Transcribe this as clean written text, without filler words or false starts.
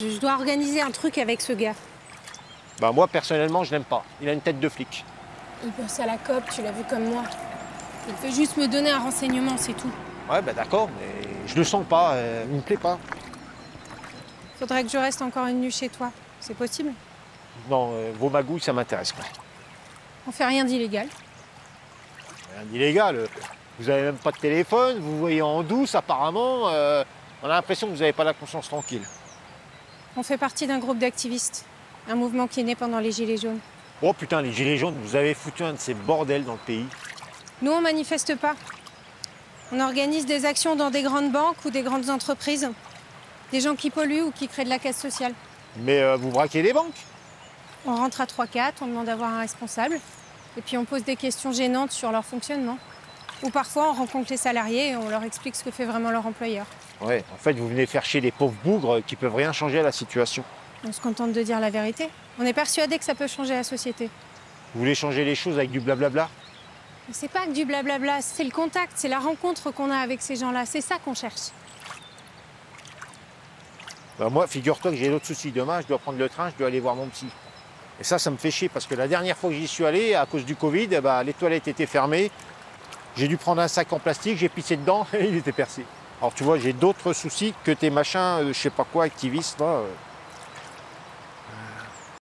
Je dois organiser un truc avec ce gars. Bah moi, personnellement, je l'aime pas. Il a une tête de flic. Il bosse à la COP, tu l'as vu comme moi. Il peut juste me donner un renseignement, c'est tout. Ouais, bah d'accord, mais je le sens pas, il me plaît pas. Faudrait que je reste encore une nuit chez toi. C'est possible? Non, vos magouilles, ça m'intéresse pas. On fait rien d'illégal. Rien d'illégal. Vous avez même pas de téléphone, vous voyez en douce apparemment. On a l'impression que vous n'avez pas la conscience tranquille. On fait partie d'un groupe d'activistes. Un mouvement qui est né pendant les Gilets jaunes. Oh putain, les gilets jaunes, vous avez foutu un de ces bordels dans le pays. Nous, on manifeste pas. On organise des actions dans des grandes banques ou des grandes entreprises. Des gens qui polluent ou qui créent de la casse sociale. Mais vous braquez les banques? On rentre à 3-4, on demande d'avoir un responsable. Et puis on pose des questions gênantes sur leur fonctionnement. Ou parfois, on rencontre les salariés et on leur explique ce que fait vraiment leur employeur. Ouais, en fait, vous venez faire chier les pauvres bougres qui peuvent rien changer à la situation. On se contente de dire la vérité. On est persuadé que ça peut changer la société. Vous voulez changer les choses avec du blablabla? Mais c'est pas que du blablabla, c'est le contact, c'est la rencontre qu'on a avec ces gens-là. C'est ça qu'on cherche. Bah moi, figure-toi que j'ai d'autres soucis. Demain, je dois prendre le train, je dois aller voir mon psy. Et ça me fait chier parce que la dernière fois que j'y suis allé, à cause du Covid, les toilettes étaient fermées. J'ai dû prendre un sac en plastique, j'ai pissé dedans et il était percé. Alors tu vois, j'ai d'autres soucis que tes machins, je sais pas quoi, activistes, là.